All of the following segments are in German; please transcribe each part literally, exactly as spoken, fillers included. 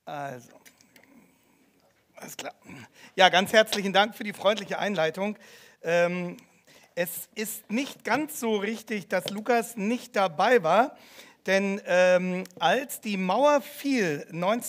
Also, alles klar. Ja, ganz herzlichen Dank für die freundliche Einleitung. Ähm, es ist nicht ganz so richtig, dass Lukas nicht dabei war, denn ähm, als die Mauer fiel,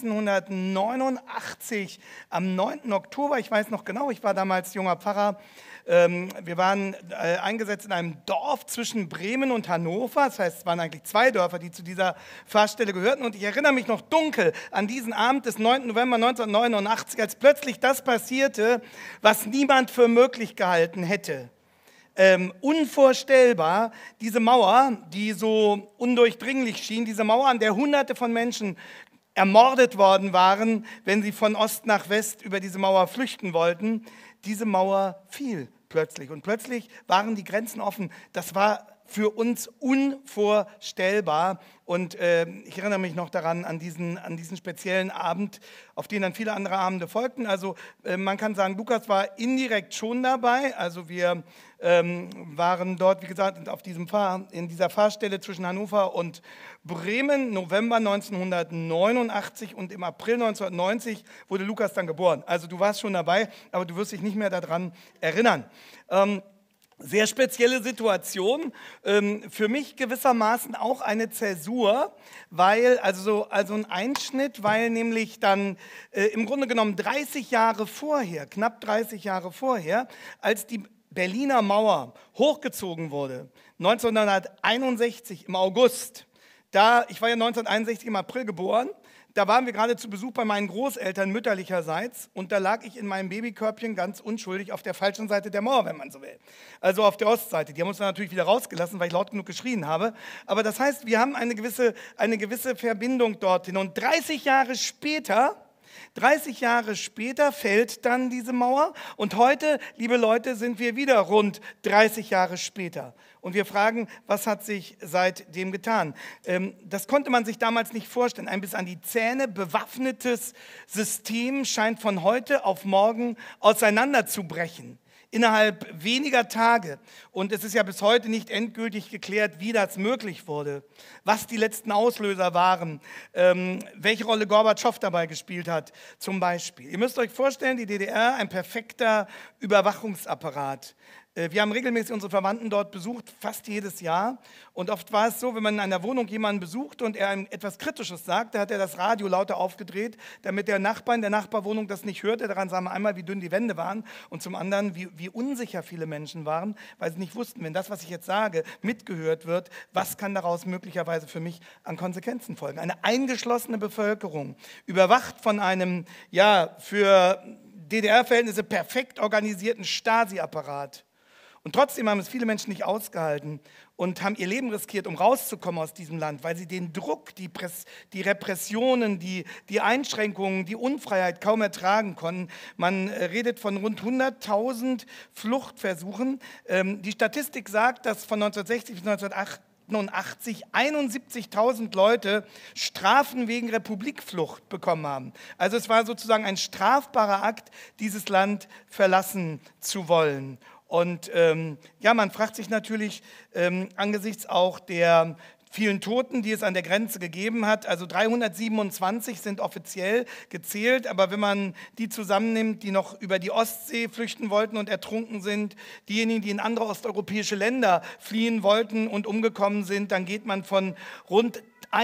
neunzehnhundertneunundachtzig, am neunten Oktober, ich weiß noch genau, ich war damals junger Pfarrer, ähm, wir waren äh, eingesetzt in einem Dorf zwischen Bremen und Hannover, das heißt, es waren eigentlich zwei Dörfer, die zu dieser Pfarrstelle gehörten, und ich erinnere mich noch dunkel an diesen Abend des neunten November neunzehnhundertneunundachtzig, als plötzlich das passierte, was niemand für möglich gehalten hätte. Ähm, unvorstellbar, diese Mauer, die so undurchdringlich schien, diese Mauer, an der Hunderte von Menschen ermordet worden waren, wenn sie von Ost nach West über diese Mauer flüchten wollten, diese Mauer fiel plötzlich. Und plötzlich waren die Grenzen offen. Das war für uns unvorstellbar. Und äh, ich erinnere mich noch daran, an diesen, an diesen speziellen Abend, auf den dann viele andere Abende folgten. Also äh, man kann sagen, Lukas war indirekt schon dabei. Also wir ähm, waren dort, wie gesagt, auf diesem Fahr, in dieser Fahrstelle zwischen Hannover und Bremen, November neunzehnhundertneunundachtzig, und im April neunzehnhundertneunzig wurde Lukas dann geboren. Also du warst schon dabei, aber du wirst dich nicht mehr daran erinnern. Ähm, Sehr spezielle Situation, ähm, für mich gewissermaßen auch eine Zäsur, weil, also, so, also ein Einschnitt, weil nämlich dann äh, im Grunde genommen dreißig Jahre vorher, knapp dreißig Jahre vorher, als die Berliner Mauer hochgezogen wurde, neunzehnhunderteinundsechzig im August, da, ich war ja neunzehnhunderteinundsechzig im April geboren, da waren wir gerade zu Besuch bei meinen Großeltern mütterlicherseits, und da lag ich in meinem Babykörbchen ganz unschuldig auf der falschen Seite der Mauer, wenn man so will. Also auf der Ostseite. Die haben uns dann natürlich wieder rausgelassen, weil ich laut genug geschrien habe. Aber das heißt, wir haben eine gewisse, eine gewisse Verbindung dorthin. Und dreißig Jahre später... dreißig Jahre später fällt dann diese Mauer, und heute, liebe Leute, sind wir wieder rund dreißig Jahre später. Und wir fragen, was hat sich seitdem getan? Ähm, das konnte man sich damals nicht vorstellen. Ein bis an die Zähne bewaffnetes System scheint von heute auf morgen auseinanderzubrechen. Innerhalb weniger Tage. Und es ist ja bis heute nicht endgültig geklärt, wie das möglich wurde, was die letzten Auslöser waren, ähm, welche Rolle Gorbatschow dabei gespielt hat, zum Beispiel. Ihr müsst euch vorstellen, die D D R, ein perfekter Überwachungsapparat. Wir haben regelmäßig unsere Verwandten dort besucht, fast jedes Jahr. Und oft war es so, wenn man in einer Wohnung jemanden besucht und er einem etwas Kritisches sagt, da hat er das Radio lauter aufgedreht, damit der Nachbar in der Nachbarwohnung das nicht hörte. Daran sah man einmal, wie dünn die Wände waren, und zum anderen, wie, wie unsicher viele Menschen waren, weil sie nicht wussten, wenn das, was ich jetzt sage, mitgehört wird, was kann daraus möglicherweise für mich an Konsequenzen folgen. Eine eingeschlossene Bevölkerung, überwacht von einem, ja, für D D R-Verhältnisse perfekt organisierten Stasi-Apparat. Und trotzdem haben es viele Menschen nicht ausgehalten und haben ihr Leben riskiert, um rauszukommen aus diesem Land, weil sie den Druck, die, Press, die Repressionen, die, die Einschränkungen, die Unfreiheit kaum ertragen konnten. Man redet von rund hunderttausend Fluchtversuchen. Ähm, die Statistik sagt, dass von neunzehnhundertsechzig bis neunzehnhundertachtundachtzig einundsiebzigtausend Leute Strafen wegen Republikflucht bekommen haben. Also es war sozusagen ein strafbarer Akt, dieses Land verlassen zu wollen. Und ähm, ja, man fragt sich natürlich ähm, angesichts auch der vielen Toten, die es an der Grenze gegeben hat, also dreihundertsiebenundzwanzig sind offiziell gezählt, aber wenn man die zusammennimmt, die noch über die Ostsee flüchten wollten und ertrunken sind, diejenigen, die in andere osteuropäische Länder fliehen wollten und umgekommen sind, dann geht man von rund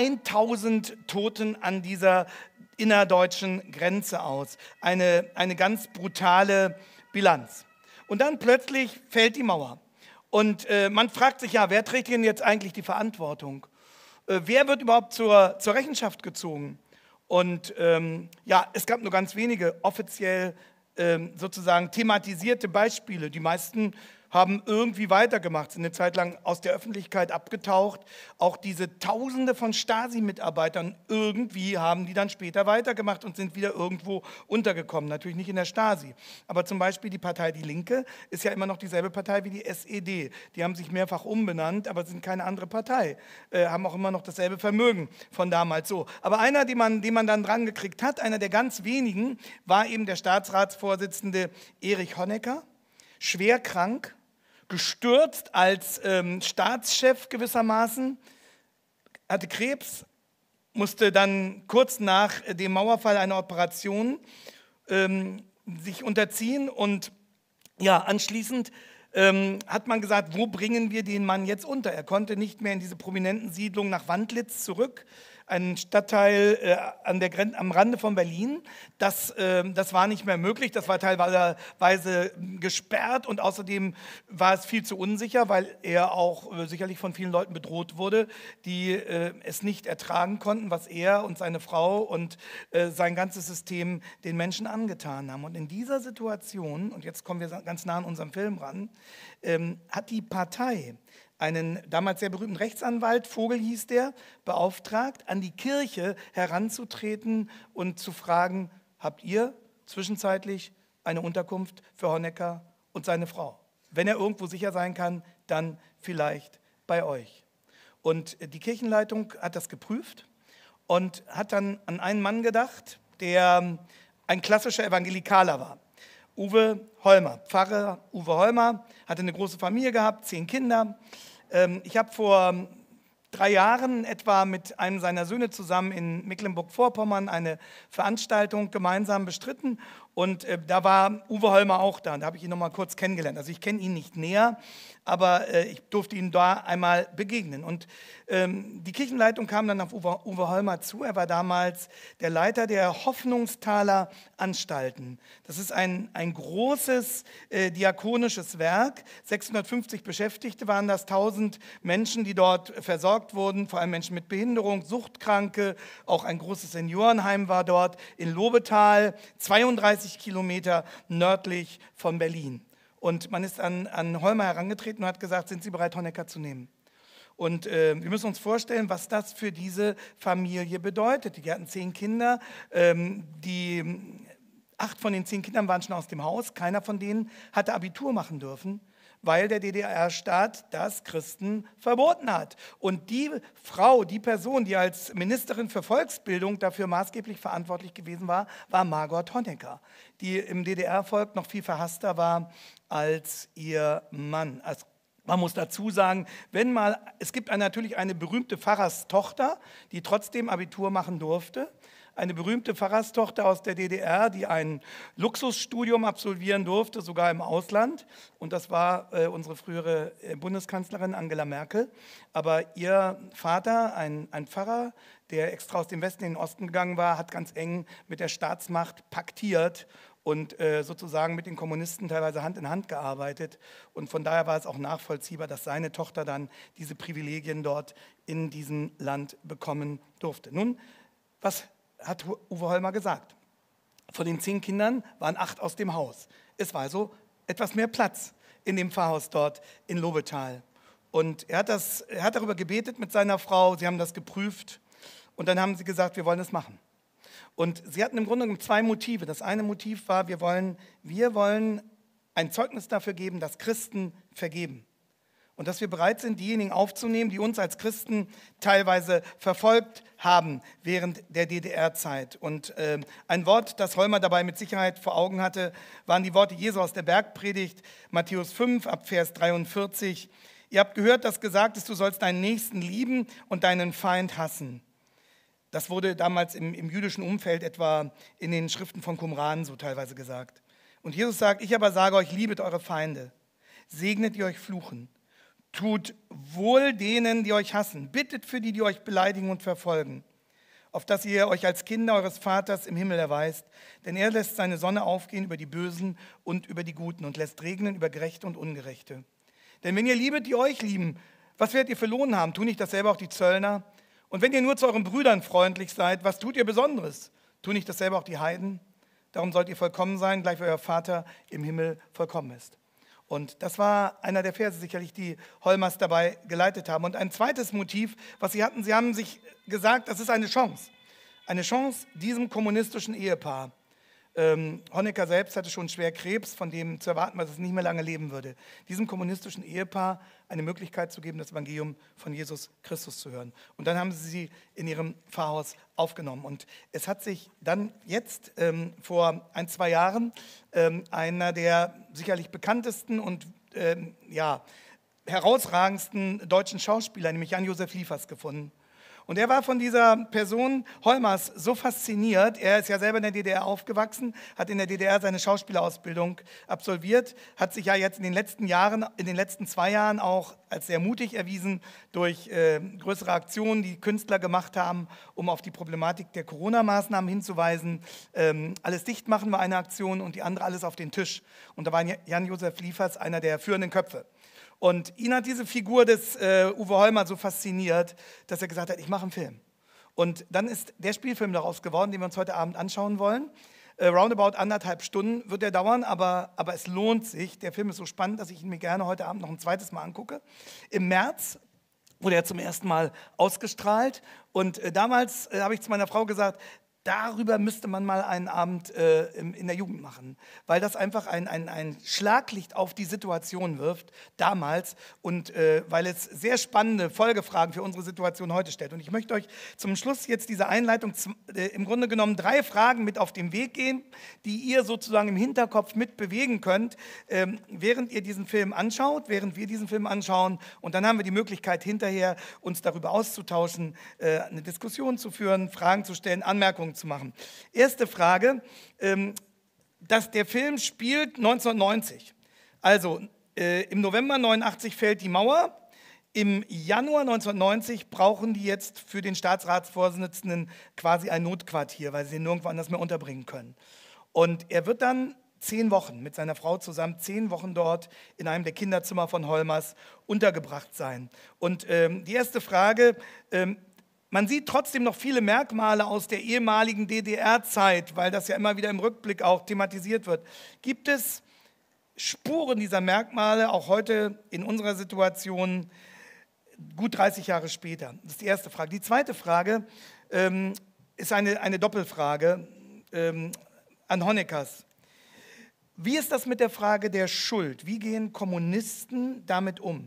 tausend Toten an dieser innerdeutschen Grenze aus. Eine, eine ganz brutale Bilanz. Und dann plötzlich fällt die Mauer. Und äh, man fragt sich, ja, wer trägt denn jetzt eigentlich die Verantwortung? Äh, wer wird überhaupt zur, zur Rechenschaft gezogen? Und ähm, ja, es gab nur ganz wenige offiziell ähm, sozusagen thematisierte Beispiele. Die meisten haben irgendwie weitergemacht, sind eine Zeit lang aus der Öffentlichkeit abgetaucht. Auch diese Tausende von Stasi-Mitarbeitern, irgendwie haben die dann später weitergemacht und sind wieder irgendwo untergekommen. Natürlich nicht in der Stasi. Aber zum Beispiel die Partei Die Linke ist ja immer noch dieselbe Partei wie die S E D. Die haben sich mehrfach umbenannt, aber sind keine andere Partei. Äh, haben auch immer noch dasselbe Vermögen von damals so. Aber einer, den man, den man dann dran gekriegt hat, einer der ganz wenigen, war eben der Staatsratsvorsitzende Erich Honecker, schwer krank, gestürzt als ähm, Staatschef gewissermaßen, hatte Krebs, musste dann kurz nach dem Mauerfall einer Operation ähm, sich unterziehen und ja, anschließend ähm, hat man gesagt, wo bringen wir den Mann jetzt unter? Er konnte nicht mehr in diese prominenten Siedlungen nach Wandlitz zurück, ein Stadtteil äh, an der Gren- am Rande von Berlin. Das, äh, das war nicht mehr möglich, das war teilweise gesperrt und außerdem war es viel zu unsicher, weil er auch äh, sicherlich von vielen Leuten bedroht wurde, die äh, es nicht ertragen konnten, was er und seine Frau und äh, sein ganzes System den Menschen angetan haben. Und in dieser Situation, und jetzt kommen wir ganz nah an unserem Film ran, ähm, hat die Partei einen damals sehr berühmten Rechtsanwalt, Vogel hieß der, beauftragt, an die Kirche heranzutreten und zu fragen, habt ihr zwischenzeitlich eine Unterkunft für Honecker und seine Frau? Wenn er irgendwo sicher sein kann, dann vielleicht bei euch. Und die Kirchenleitung hat das geprüft und hat dann an einen Mann gedacht, der ein klassischer Evangelikaler war. Uwe Holmer, Pfarrer Uwe Holmer, hatte eine große Familie gehabt, zehn Kinder. Ich habe vor drei Jahren etwa mit einem seiner Söhne zusammen in Mecklenburg-Vorpommern eine Veranstaltung gemeinsam bestritten und äh, da war Uwe Holmer auch da und da habe ich ihn noch mal kurz kennengelernt. Also ich kenne ihn nicht näher, aber äh, ich durfte ihm da einmal begegnen. Und ähm, die Kirchenleitung kam dann auf Uwe, Uwe Holmer zu. Er war damals der Leiter der Hoffnungstaler Anstalten. Das ist ein, ein großes äh, diakonisches Werk. sechshundertfünfzig Beschäftigte waren das, tausend Menschen, die dort versorgt wurden, vor allem Menschen mit Behinderung, Suchtkranke, auch ein großes Seniorenheim war dort in Lobetal, zweiunddreißig Kilometer nördlich von Berlin. Und man ist an, an Holmer herangetreten und hat gesagt, sind Sie bereit, Honecker zu nehmen? Und äh, wir müssen uns vorstellen, was das für diese Familie bedeutet. Die hatten zehn Kinder, ähm, die, acht von den zehn Kindern waren schon aus dem Haus, keiner von denen hatte Abitur machen dürfen, weil der D D R-Staat das Christen verboten hat. Und die Frau, die Person, die als Ministerin für Volksbildung dafür maßgeblich verantwortlich gewesen war, war Margot Honecker, die im D D R-Volk noch viel verhasster war als ihr Mann. Also man muss dazu sagen, wenn mal, es gibt natürlich eine berühmte Pfarrerstochter, die trotzdem Abitur machen durfte. Eine berühmte Pfarrerstochter aus der D D R, die ein Luxusstudium absolvieren durfte, sogar im Ausland. Und das war äh, unsere frühere Bundeskanzlerin Angela Merkel. Aber ihr Vater, ein, ein Pfarrer, der extra aus dem Westen in den Osten gegangen war, hat ganz eng mit der Staatsmacht paktiert und äh, sozusagen mit den Kommunisten teilweise Hand in Hand gearbeitet. Und von daher war es auch nachvollziehbar, dass seine Tochter dann diese Privilegien dort in diesem Land bekommen durfte. Nun, was hat Uwe Holmer gesagt? Von den zehn Kindern waren acht aus dem Haus. Es war also etwas mehr Platz in dem Pfarrhaus dort in Lobetal. Und er hat, das, er hat darüber gebetet mit seiner Frau, sie haben das geprüft und dann haben sie gesagt, wir wollen das machen. Und sie hatten im Grunde genommen zwei Motive. Das eine Motiv war, wir wollen, wir wollen ein Zeugnis dafür geben, dass Christen vergeben. Und dass wir bereit sind, diejenigen aufzunehmen, die uns als Christen teilweise verfolgt haben während der D D R-Zeit. Und äh, ein Wort, das Holmer dabei mit Sicherheit vor Augen hatte, waren die Worte Jesu aus der Bergpredigt, Matthäus fünf, ab Vers dreiundvierzig. Ihr habt gehört, dass gesagt ist, du sollst deinen Nächsten lieben und deinen Feind hassen. Das wurde damals im, im jüdischen Umfeld etwa in den Schriften von Qumran so teilweise gesagt. Und Jesus sagt, ich aber sage euch, liebet eure Feinde, segnet die euch fluchen. Tut wohl denen, die euch hassen. Bittet für die, die euch beleidigen und verfolgen, auf dass ihr euch als Kinder eures Vaters im Himmel erweist. Denn er lässt seine Sonne aufgehen über die Bösen und über die Guten und lässt regnen über Gerechte und Ungerechte. Denn wenn ihr liebet, die euch lieben, was werdet ihr für Lohn haben? Tun nicht dasselbe auch die Zöllner? Und wenn ihr nur zu euren Brüdern freundlich seid, was tut ihr Besonderes? Tun nicht dasselbe auch die Heiden? Darum sollt ihr vollkommen sein, gleich wie euer Vater im Himmel vollkommen ist. Und das war einer der Verse sicherlich, die Holmers dabei geleitet haben. Und ein zweites Motiv, was sie hatten, sie haben sich gesagt, das ist eine Chance. Eine Chance diesem kommunistischen Ehepaar. Ähm, Honecker selbst hatte schon schwer Krebs, von dem zu erwarten war, dass es nicht mehr lange leben würde. Diesem kommunistischen Ehepaar eine Möglichkeit zu geben, das Evangelium von Jesus Christus zu hören. Und dann haben sie sie in ihrem Pfarrhaus aufgenommen. Und es hat sich dann jetzt ähm, vor ein, zwei Jahren ähm, einer der sicherlich bekanntesten und ähm, ja, herausragendsten deutschen Schauspieler, nämlich Jan-Josef Liefers, gefunden. Und er war von dieser Person Holmers so fasziniert, er ist ja selber in der D D R aufgewachsen, hat in der D D R seine Schauspielausbildung absolviert, hat sich ja jetzt in den letzten Jahren, in den letzten zwei Jahren auch als sehr mutig erwiesen durch äh, größere Aktionen, die Künstler gemacht haben, um auf die Problematik der Corona-Maßnahmen hinzuweisen. Ähm, alles dicht machen war eine Aktion und die andere alles auf den Tisch. Und da war Jan-Josef Liefers einer der führenden Köpfe. Und ihn hat diese Figur des äh, Uwe Holmer so fasziniert, dass er gesagt hat, ich mache einen Film. Und dann ist der Spielfilm daraus geworden, den wir uns heute Abend anschauen wollen. Äh, roundabout anderthalb Stunden wird er dauern, aber, aber es lohnt sich. Der Film ist so spannend, dass ich ihn mir gerne heute Abend noch ein zweites Mal angucke. Im März wurde er zum ersten Mal ausgestrahlt. Und äh, damals äh, habe ich zu meiner Frau gesagt, darüber müsste man mal einen Abend äh, in der Jugend machen, weil das einfach ein, ein, ein Schlaglicht auf die Situation wirft, damals, und äh, weil es sehr spannende Folgefragen für unsere Situation heute stellt. Und ich möchte euch zum Schluss jetzt dieser Einleitung zum, äh, im Grunde genommen drei Fragen mit auf den Weg geben, die ihr sozusagen im Hinterkopf mit bewegen könnt, ähm, während ihr diesen Film anschaut, während wir diesen Film anschauen. Und dann haben wir die Möglichkeit, hinterher uns darüber auszutauschen, äh, eine Diskussion zu führen, Fragen zu stellen, Anmerkungen zu machen. Erste Frage, ähm, dass der Film spielt neunzehnhundertneunzig. Also äh, im November neunundachtzig fällt die Mauer, im Januar neunzehnhundertneunzig brauchen die jetzt für den Staatsratsvorsitzenden quasi ein Notquartier, weil sie ihn nirgendwo anders mehr unterbringen können. Und er wird dann zehn Wochen mit seiner Frau zusammen, zehn Wochen dort in einem der Kinderzimmer von Holmers untergebracht sein. Und ähm, die erste Frage, ähm, man sieht trotzdem noch viele Merkmale aus der ehemaligen D D R-Zeit, weil das ja immer wieder im Rückblick auch thematisiert wird. Gibt es Spuren dieser Merkmale auch heute in unserer Situation, gut dreißig Jahre später? Das ist die erste Frage. Die zweite Frage ähm, ist eine, eine Doppelfrage ähm, an Honeckers. Wie ist das mit der Frage der Schuld? Wie gehen Kommunisten damit um?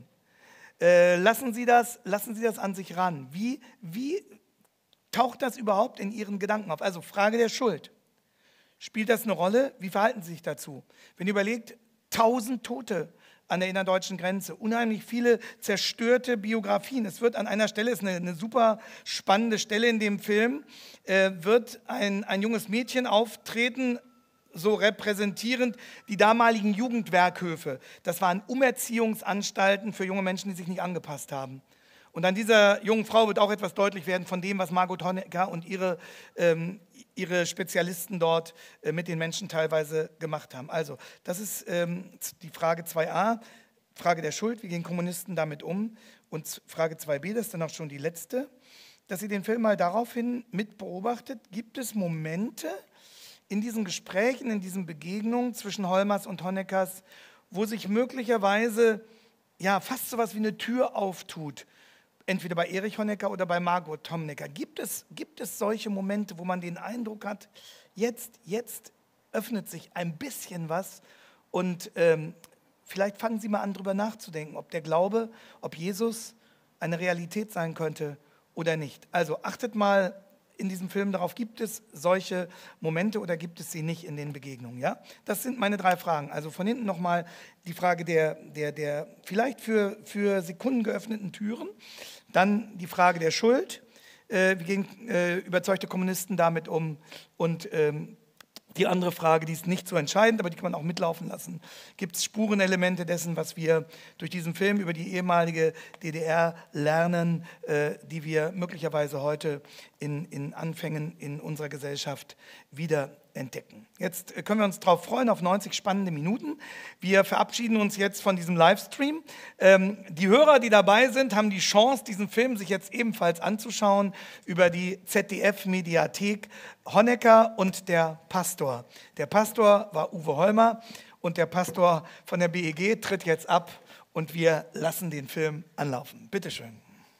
Äh, lassen Sie das, lassen Sie das an sich ran. Wie, wie taucht das überhaupt in Ihren Gedanken auf? Also Frage der Schuld. Spielt das eine Rolle? Wie verhalten Sie sich dazu? Wenn ihr überlegt, tausend Tote an der innerdeutschen Grenze, unheimlich viele zerstörte Biografien. Es wird an einer Stelle, ist eine, eine super spannende Stelle in dem Film, äh, wird ein, ein junges Mädchen auftreten, so repräsentierend die damaligen Jugendwerkhöfe. Das waren Umerziehungsanstalten für junge Menschen, die sich nicht angepasst haben. Und an dieser jungen Frau wird auch etwas deutlich werden von dem, was Margot Honecker und ihre, ähm, ihre Spezialisten dort äh, mit den Menschen teilweise gemacht haben. Also, das ist ähm, die Frage zwei a, Frage der Schuld, wie gehen Kommunisten damit um? Und Frage zwei b, das ist dann auch schon die letzte, dass Sie den Film mal daraufhin mit beobachtet, gibt es Momente in diesen Gesprächen, in diesen Begegnungen zwischen Holmers und Honeckers, wo sich möglicherweise ja, fast so etwas wie eine Tür auftut, entweder bei Erich Honecker oder bei Margot Honecker. Gibt es, gibt es solche Momente, wo man den Eindruck hat, jetzt, jetzt öffnet sich ein bisschen was und ähm, vielleicht fangen Sie mal an, darüber nachzudenken, ob der Glaube, ob Jesus eine Realität sein könnte oder nicht. Also achtet mal in diesem Film darauf, gibt es solche Momente oder gibt es sie nicht in den Begegnungen? Ja? Das sind meine drei Fragen. Also von hinten nochmal die Frage der, der, der vielleicht für, für Sekunden geöffneten Türen, dann die Frage der Schuld, äh, wie gehen äh, überzeugte Kommunisten damit um, und ähm, die andere Frage, die ist nicht so entscheidend, aber die kann man auch mitlaufen lassen. Gibt es Spurenelemente dessen, was wir durch diesen Film über die ehemalige D D R lernen, äh, die wir möglicherweise heute in, in Anfängen in unserer Gesellschaft wieder entdecken? Jetzt können wir uns darauf freuen, auf neunzig spannende Minuten. Wir verabschieden uns jetzt von diesem Livestream. Ähm, die Hörer, die dabei sind, haben die Chance, diesen Film sich jetzt ebenfalls anzuschauen über die Z D F-Mediathek. Honecker und der Pastor. Der Pastor war Uwe Holmer und der Pastor von der B E G tritt jetzt ab und wir lassen den Film anlaufen. Bitte schön.